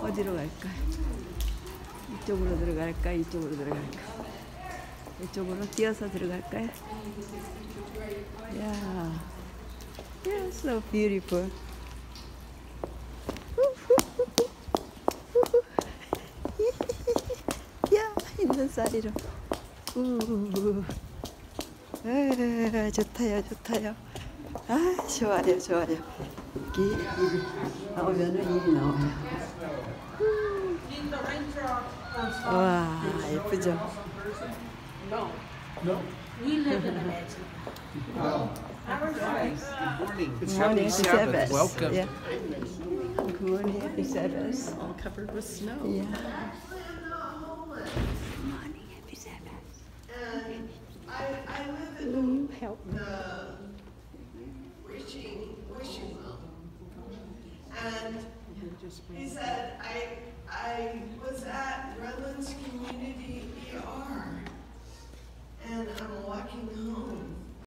어디로 갈까? 이쪽으로 들어갈까? 이쪽으로 들어갈까? 이쪽으로 뛰어서 들어갈까요? Yeah, yeah, so beautiful. 야, 있는 사리로. 좋다요, 좋다요. 아, 좋아요, 좋아요. 여기 나오면은 일이 나와요. 와, 예쁘죠? No. We live in a mansion. It's Good morning, happy Sabbath. Sabbath. Welcome. Yeah. Good morning, happy Sabbath. All covered with snow. Yeah. Good morning, happy Sabbath. And I live in Help me. the wishing well. And he said, I was at Redlands Community